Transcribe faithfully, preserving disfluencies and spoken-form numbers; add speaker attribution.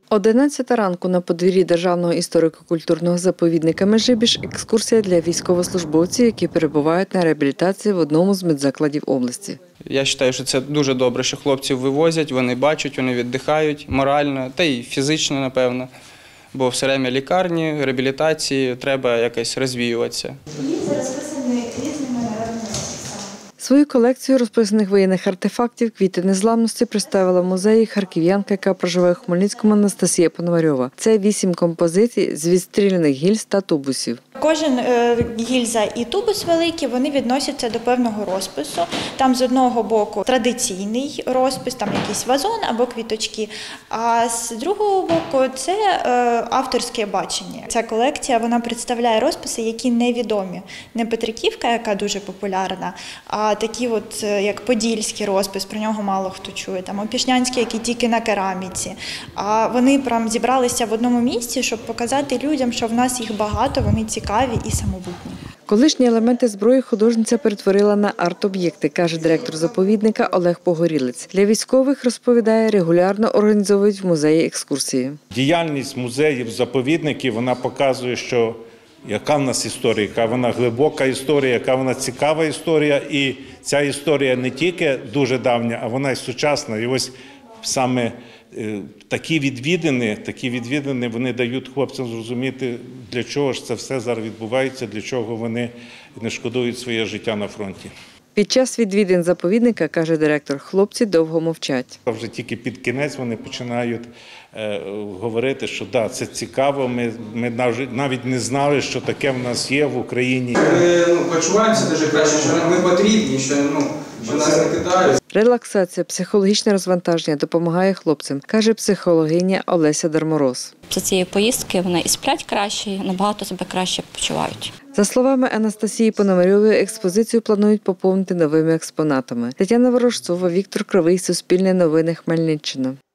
Speaker 1: одинадцята ранку на подвір'ї Державного історико-культурного заповідника Межибіж – екскурсія для військовослужбовців, які перебувають на реабілітації в одному з медзакладів області.
Speaker 2: Я вважаю, що це дуже добре, що хлопців вивозять, вони бачать, вони віддихають морально та й фізично, напевно. Бо все время лікарні, реабілітації, треба якось розвіюватися.
Speaker 1: Свою колекцію розписаних воєнних артефактів «Квіти незламності» представила в музеї харків'янка, яка проживає у Хмельницькому, Анастасія Пономарьова. Це вісім композицій з відстріляних гільз та тубусів.
Speaker 3: Кожен гільза і тубус великий, вони відносяться до певного розпису. Там з одного боку традиційний розпис, там якийсь вазон або квіточки, а з другого боку це авторське бачення. Ця колекція, вона представляє розписи, які невідомі. Не Петриківка, яка дуже популярна, а такі от, як Подільський розпис, про нього мало хто чує, там Опішнянський, який тільки на кераміці. А вони прям зібралися в одному місці, щоб показати людям, що в нас їх багато, вони цікаві і самобутні.
Speaker 1: Колишні елементи зброї художниця перетворила на арт-об'єкти, каже директор заповідника Олег Погорілець. Для військових, розповідає, регулярно організовують в музеї екскурсії.
Speaker 4: Діяльність музеїв, заповідників, вона показує, що яка в нас історія, яка вона глибока історія, яка вона цікава історія. І ця історія не тільки дуже давня, а вона й сучасна. І ось саме такі відвідини, такі відвідини, вони дають хлопцям зрозуміти, для чого ж це все зараз відбувається, для чого вони не шкодують своє життя на фронті.
Speaker 1: Під час відвідин заповідника, каже директор, хлопці довго мовчать.
Speaker 4: Вже тільки під кінець вони починають е, говорити, що да, це цікаво, ми, ми навіть не знали, що таке в нас є в Україні.
Speaker 5: Ми ну, почуваємося дуже краще, що ми потрібні, що, ну, що нас не кидають.
Speaker 1: Релаксація, психологічне розвантаження допомагає хлопцям, каже психологиня Олеся Дармороз.
Speaker 6: Після цієї поїздки вони і сплять краще, і набагато себе краще почувають.
Speaker 1: За словами Анастасії Пономарьової, експозицію планують поповнити новими експонатами. Тетяна Ворожцова, Віктор Кривий, Суспільне новини, Хмельниччина.